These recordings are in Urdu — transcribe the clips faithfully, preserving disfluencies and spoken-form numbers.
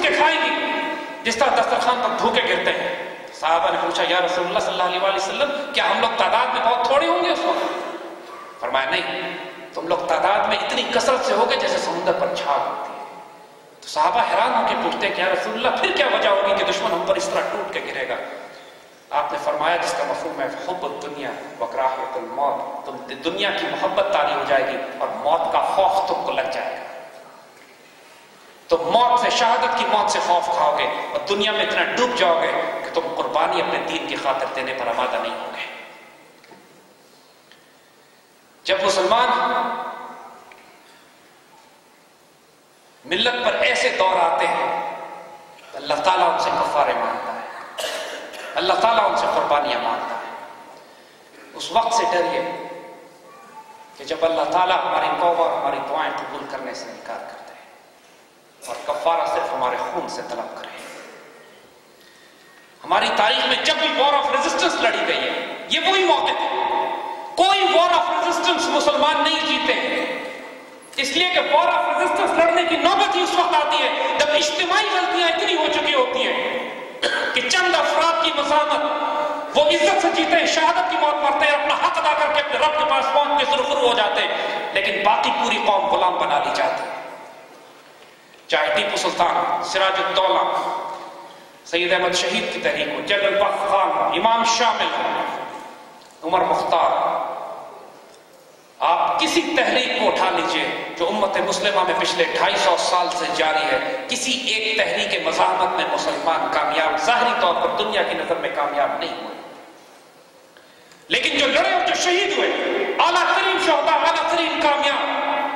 کے کھائے گی جس طرح دسترخوان پر بھوکے گرتے ہیں. صحابہ نے پوچھا یا رسول اللہ صلی اللہ علیہ وآلہ وسلم کیا ہم لوگ تعداد میں بہت تھوڑے ہوں گے اس وقت؟ فرمایا نہیں، تم لوگ تعداد میں اتنی کثرت سے ہوگے جیسے سمندر پر جھاگ ہوتی ہے. تو صحابہ حیران ہو کے پوچھتے ہیں کہ یا رسول اللہ پھر کیا وجہ ہوگی کہ دشمن ہم پر اس طرح ٹوٹ کے گرے گا؟ آپ نے فرمایا جس کا مفہوم ہے حب الدنیا وکراہیت الموت، تم دنیا کی محبت طاری ہو جائے گی اور موت کا خوف تم کو لگ جائے گا. تو موت سے، شہادت کی موت سے خوف کھاؤ گے اور دنیا میں اتنا ڈوب جاؤ گے کہ تم قربانی اپنے دین کی خاطر دینے پر آمادہ نہیں ہوں گے. جب مسلمان ملت پر ایسے دور آتے ہیں تو اللہ تعالیٰ ان سے کفارے مانگتا ہے، اللہ تعالیٰ ان سے قربانیاں مانگتا ہے. اس وقت سے ڈریے کہ جب اللہ تعالیٰ ہماری توبہ اور ہماری دعائیں قبول کرنے سے انکار کرتے ہیں اور کفارہ صرف ہمارے خون سے طلب کرے. ہماری تاریخ میں جب بھی وار آف ریزسٹنس لڑی گئی ہے یہ وہی موقع تھے. کوئی وار آف ریزسٹنس مسلمان نہیں جیتے ہیں، اس لیے کہ وار آف ریزسٹنس لڑنے کی نوبت ہی اس وقت آتی ہے جب اجتماعی غلطیاں اتنی ہو چکی ہوتی ہیں کہ چند افراد کی مزاحمت وہ عزت سے جیتے ہیں، شہادت کی موت مرتے ہیں، اپنا حق ادا کر کے اپنے رب کے پاس پہنچ کے سرخرو ہو جاتے ہیں، لیکن باقی پوری قوم غلام بنا لی جاتی ہے. چاہے ٹیپو سلطان، سراج الدولہ، سید احمد شہید کی تحریک ہو، جنرل بخت خان ہو، امام شامل ہو، عمر مختار، آپ کسی تحریک کو اٹھا لیجئے جو امت مسلمہ میں پچھلے ڈھائی سو سال سے جاری ہے، کسی ایک تحریک مزاحمت میں مسلمان کامیاب ظاہری طور پر دنیا کی نظر میں کامیاب نہیں ہوئے. لیکن جو لڑے اور جو شہید ہوئے، اعلیٰ ترین شہداء، اعلیٰ ترین کامیاب،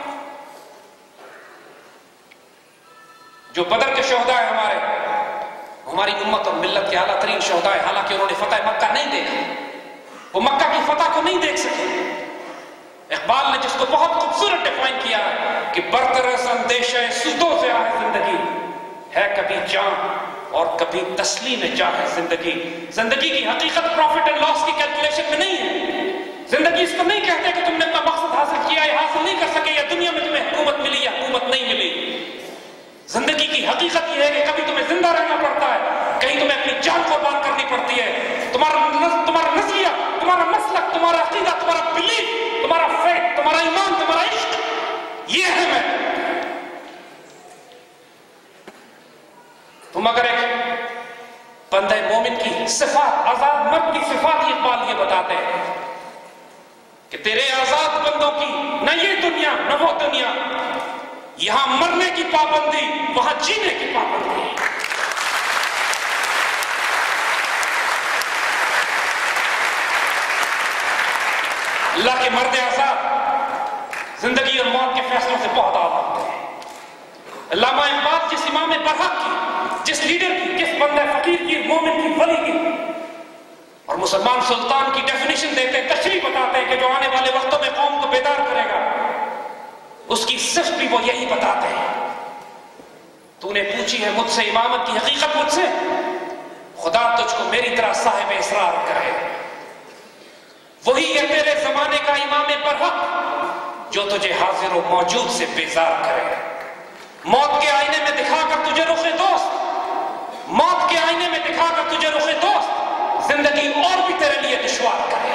جو بدر کے شہداء ہیں ہمارے، ہماری امت اور ملت کے اعلیٰ ترین شہداء ہیں. حالانکہ انہوں نے فتح مکہ نہیں دیکھا، وہ مکہ کی فتح کو نہیں دیکھ سکے. اقبال نے جس کو بہت خوبصورت ڈیفائن کیا ہے کہ برطرز اندیشہ سودوں سے آئے زندگی، ہے کبھی جان اور کبھی تسلیم جان ہے زندگی. زندگی کی حقیقت پروفٹ اینڈ لاس کی کیلکولیشن میں نہیں ہے. زندگی اس کو نہیں کہتے کہ تم نے اپنا مقصد حاصل کیا یا حاصل نہیں کر سکے، یا دنیا میں تمہیں حکومت ملی یا حکومت نہیں ملی. زندگی کی حقیقت یہ ہے کہ کبھی تمہیں زندہ رہنا پڑتا ہے، کہیں تمہیں اپنی جان قربان کرنی پڑتی ہے. تمہارا تمہارا نظریہ، تمہارا مسلک، تمہارا عقیدہ، تمہارا بلیف، تمہارا فیت، تمہارا ایمان، تمہارا عشق، یہ ہے میں. تم اگر ایک بندہ مومن کی صفات، آزاد مرد کی صفات، یہ اقبال یہ بتاتے ہیں کہ تیرے آزاد بندوں کی نہ یہ دنیا نہ وہ دنیا، یہاں مرنے کی پابندی، وہاں جینے کی پابندی. اللہ کے مرد آزاد زندگی اور موت کے فیصلوں سے بہت آزاد ہوتے ہیں. علامہ اقبال جس امام برحق کی، جس لیڈر کی، جس بندہ فقیر کی، مومن کی، ولی کی اور مسلمان سلطان کی ڈیفینیشن دیتے ہیں، تشریح بتاتے ہیں کہ جو آنے والے وقتوں میں قوم کو بیدار کرے گا، اس کی صرف بھی وہ یہی بتاتے ہیں. تو نے پوچھی ہے مجھ سے امامت کی حقیقت، مجھ سے خدا تجھ کو میری طرح صاحب اسرار کرے. وہی ہے تیرے زمانے کا امام برحق جو تجھے حاضر و موجود سے بیزار کرے. موت کے آئینے میں دکھا کر تجھے رخ دوست، موت کے آئینے میں دکھا کر تجھے رخ دوست، زندگی اور بھی تیرے لیے دشوار کرے.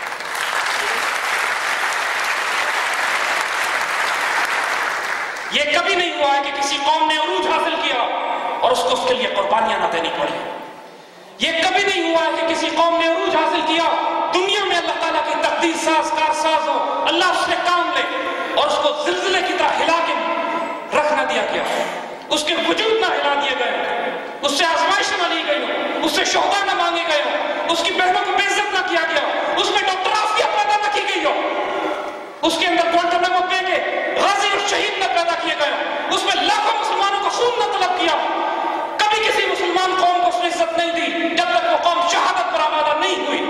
یہ کبھی نہیں ہوا ہے کہ کسی قوم نے عروج حاصل کیا اور اس کو اس کے لیے قربانیاں نہ دینی پڑی. یہ کبھی نہیں ہوا ہے کہ کسی قوم نے عروج حاصل کیا، دنیا میں اللہ تعالیٰ کی تقدیر ساز کار ساز ہو، اللہ اس سے کام لے اور اس کو زلزلے کی طرح ہلا کے رکھ نہ دیا گیا، اس کے وجود نہ ہلا دیے گئے، اس سے آزمائش نہ لی گئی ہو، اس سے شہداء نہ مانگے گئے ہو، اس کی بہنوں کو بے عزت نہ کیا گیا ہو، اس میں ڈاکٹر آفیہ پیدا نہ کی گئی ہو، اس کے اندر گوانٹانامو بے کے غازی اور شہید نہ پیدا کیے گئے ہو، اس میں لاکھوں مسلمانوں کا خون نہ طلب کیا. کبھی کسی مسلمان قوم کو اس نے عزت نہیں دی جب تک وہ قوم شہادت پر آمادہ نہیں ہوئی.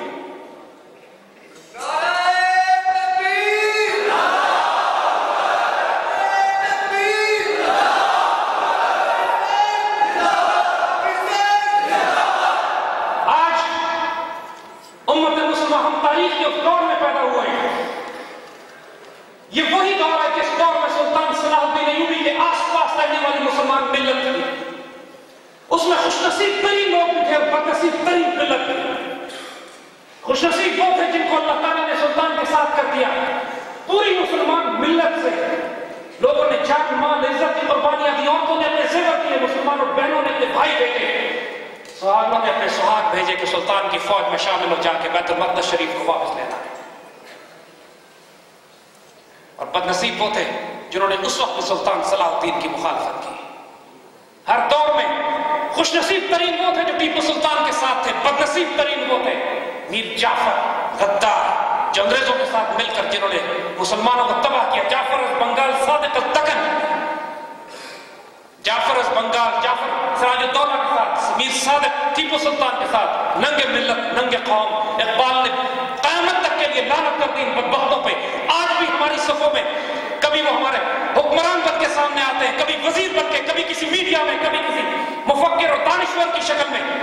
آج امت مسلمہ ہم تاریخ کے اس دور میں پیدا ہوئے ہیں. یہ وہی دور ہے جس دور میں سلطان صلاح الدین ایوبی کے آس پاس پوری مسلمان ملت سے لوگوں نے جان مال عزت کی قربانیاں دی، عورتوں نے اپنے زیور دیے، مسلمانوں بہنوں نے اپنے بھائی بھیجے، سہاگوں نے اپنے سہاگ بھیجے کہ سلطان کی فوج میں شامل ہو جا کے بیت المقدس شریف کو واپس لینا ہے۔ اور بد نصیب وہ تھے جنہوں نے اس وقت سلطان صلاح الدین کی مخالفت کی۔ ہر دور میں خوش نصیب ترین وہ تھے جو ٹیپو سلطان کے ساتھ تھے، بد نصیب ترین وہ تھے میر جعفر غدار جو انگریزوں کے ساتھ مل کر جنہوں نے مسلمانوں کو تباہ کیا۔ جعفر از بنگال صادق الدکن، جعفر از بنگال، جعفر سراج الدولہ کے ساتھ، میر صادق ٹیپو سلطان کے ساتھ، ننگے ملت ننگے قوم۔ اقبال نے قیامت تک کے لیے لعنت کر دی ان بدبختوں پہ۔ آج بھی ہماری صفوں میں کبھی وہ ہمارے حکمران بن کے سامنے آتے ہیں، کبھی وزیر بن کے، کبھی کسی میڈیا میں، کبھی کسی مفکر اور دانشور کی شکل میں۔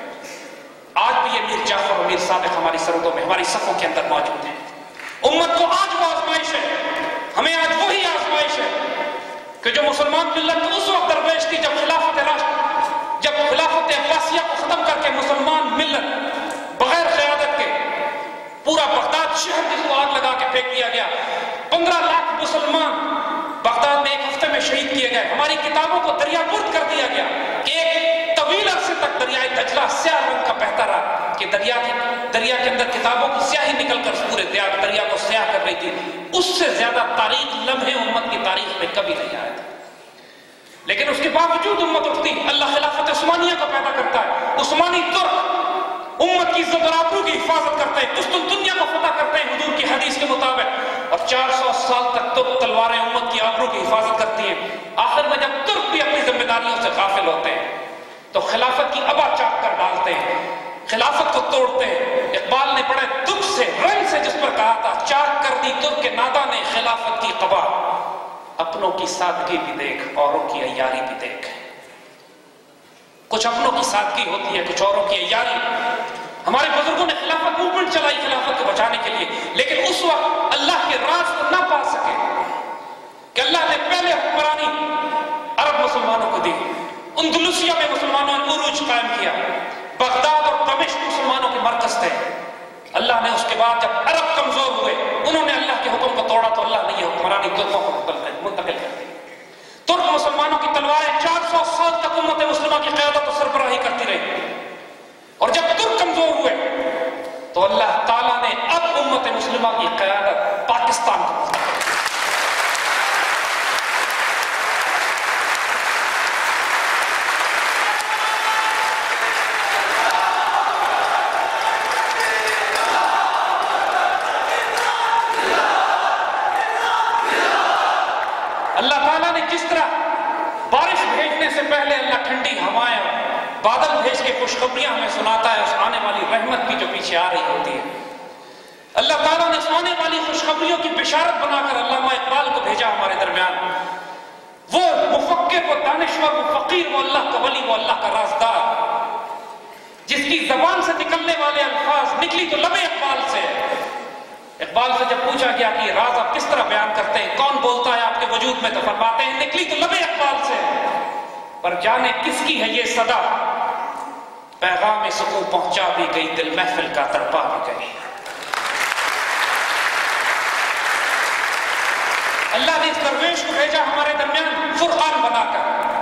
آج بھی یہ میر جعفر اور میر صادق ہماری سرحدوں میں، ہماری صفوں کے اندر موجود ہیں۔ امت کو آج وہ آزمائش ہے، ہمیں آج وہی آزمائش ہے کہ جو مسلمان ملت اس وقت درپیش تھی جب خلافت راشد جب خلافت عباسیہ کو ختم کر کے مسلمان ملت بغیر قیادت کے پورا بغداد شہر جس کو آگ لگا کے پھینک دیا گیا، پندرہ لاکھ مسلمان بغداد میں ایک ہفتے میں شہید کیے گئے، ہماری کتابوں کو دریا برد کر دیا گیا کہ ایک طویل عرصے تک دریائے دجلہ سیاہ رنگ کا بہتا رہا کہ دریا کی دریا کے اندر کتابوں کی سیاہی نکل کر پورے دریا کو سیاہ کر رہی تھی۔ اس سے زیادہ تاریخ لمحے امت کی تاریخ میں کبھی نہیں آئے تھے، لیکن اس کے باوجود امت اٹھتی، اللہ خلافت عثمانیہ کو پیدا کرتا ہے۔ عثمانی ترک امت کی عزت اور آبرو کی حفاظت کرتے ہیں، قسط دنیا کو فتح کرتے ہیں حضور کی حدیث کے مطابق، اور چار سو سال تک ترک تلواریں امت کی آبرو کی حفاظت کرتی ہیں۔ آخر میں جب ترک بھی اپنی ذمہ داریوں سے غافل ہوتے ہیں تو خلافت کی ابا چاک کر ڈالتے ہیں، خلافت کو توڑتے ہیں۔ اقبال نے بڑے دکھ سے، رنج سے جس پر کہا تھا، چاک کر دی ترک نادا نے خلافت کی قبا، اپنوں کی سادگی بھی دیکھ اوروں کی عیاری بھی دیکھ۔ کچھ اپنوں کی سادگی ہوتی ہے، کچھ اوروں کی عیاری۔ ہمارے بزرگوں نے خلافت موومنٹ چلائی خلافت کو بچانے کے لیے، لیکن اس وقت اللہ کے راز کو نہ پا سکے کہ اللہ نے پہلے حکمرانی عرب مسلمانوں کو دی، اندلسیہ میں مسلمانوں نے عروج قائم کیا، بغداد اور دمشق مسلمانوں کے مرکز تھے۔ اللہ نے اس کے بعد جب عرب کمزور ہوئے، انہوں نے اللہ کے حکم کو توڑا تو اللہ نے یہ حکمرانی ترکوں کو منتقل کر دی۔ ترک مسلمانوں کی تلواریں چار سو سال تک امت مسلمہ کی قیادت و سربراہی کرتی رہی، اور جب ترک کمزور ہوئے تو اللہ تعالیٰ نے اب امت مسلمہ کی قیادت پاکستان کو منتقل کی۔ اللہ تعالیٰ نے جس طرح بارش بھیجنے سے پہلے اللہ ٹھنڈی ہوائیں بادل بھیج کے خوشخبریاں ہمیں سناتا ہے اس آنے والی رحمت کی جو پیچھے آ رہی ہوتی ہے، اللہ تعالیٰ نے اس آنے والی خوشخبریوں کی بشارت بنا کر علامہ اقبال کو بھیجا ہمارے درمیان۔ وہ مفکر، وہ دانشور، وہ فقیر، وہ اللہ کا ولی، وہ اللہ کا رازدار، جس کی زبان سے نکلنے والے الفاظ نکلی تو لب اقبال سے۔ اقبال سے جب پوچھا گیا کہ یہ راز آپ کس طرح بیان کرتے ہیں، کون بولتا ہے آپ کے وجود میں، تو فرماتے ہیں نکلی تو لب اقبال سے، پر جانے کس کی ہے یہ صدا، پیغام سکون پہنچا بھی گئی، دل محفل کا تڑپا بھی گئی۔ اللہ نے اس درویش کو بھیجا ہمارے درمیان فرقان بنا کر،